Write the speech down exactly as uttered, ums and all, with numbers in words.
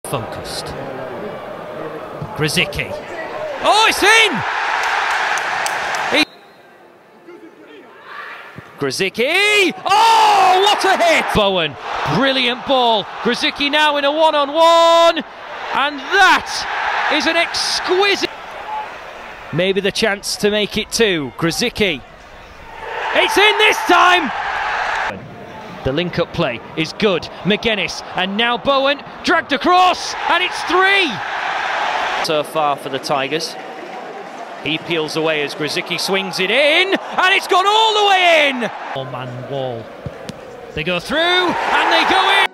Focused. Grosicki. Oh, it's in! He... Grosicki! Oh, what a hit! Bowen, brilliant ball. Grosicki now in a one-on-one, and that is an exquisite... Maybe the chance to make it two. Grosicki. It's in this time! The link-up play is good. McGuinness, and now Bowen dragged across, and it's three! So far for the Tigers. He peels away as Grosicki swings it in, and it's gone all the way in! Four-man wall. They go through, and they go in!